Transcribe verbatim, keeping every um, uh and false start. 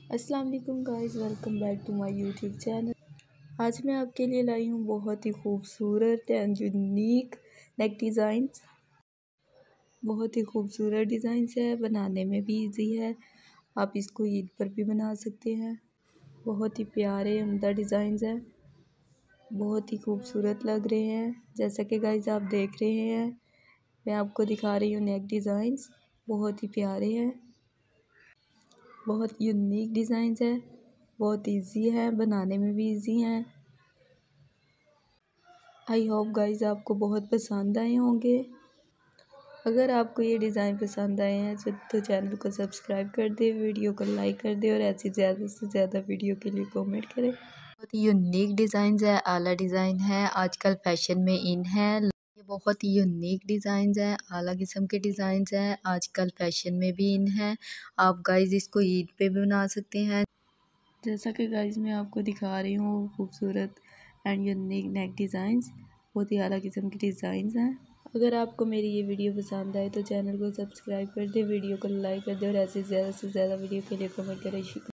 अस्सलाम वालेकुम guys, welcome back to my YouTube channel. आज मैं आपके लिए लाई हूँ बहुत ही खूबसूरत एंड यूनिक नेक डिज़ाइंस। बहुत ही खूबसूरत डिज़ाइंस है, बनाने में भी इजी है। आप इसको ईद पर भी बना सकते हैं। बहुत ही प्यारे उम्दा डिज़ाइंस है, बहुत ही खूबसूरत लग रहे हैं। जैसा कि गाइस आप देख रहे हैं, मैं आपको दिखा रही हूँ नेक डिज़ाइंस। बहुत ही प्यारे हैं, बहुत यूनिक डिज़ाइंस है, बहुत इजी है, बनाने में भी इजी हैं। आई होप गाइस आपको बहुत पसंद आए होंगे। अगर आपको ये डिज़ाइन पसंद आए हैं तो चैनल को सब्सक्राइब कर दे, वीडियो को लाइक कर दे और ऐसी ज़्यादा से ज़्यादा वीडियो के लिए कमेंट करें। बहुत ही यूनिक डिज़ाइन है, आला डिज़ाइन है, आजकल फैशन में इन है। ये बहुत ही यूनिक डिज़ाइन है, आला किस्म के डिज़ाइन हैं, आजकल फैशन में भी इन है। आप गाइस इसको ईद पे भी बना सकते हैं। जैसा कि गाइस मैं आपको दिखा रही हूँ खूबसूरत एंड यूनिक नेक डिज़ाइंस, बहुत ही आला किस्म के डिज़ाइंस हैं। अगर आपको मेरी ये वीडियो पसंद आए तो चैनल को सब्सक्राइब कर दे, वीडियो को लाइक कर दे और ऐसे ज़्यादा से ज़्यादा वीडियो के लिए कमेंट करें। शुक्रिया।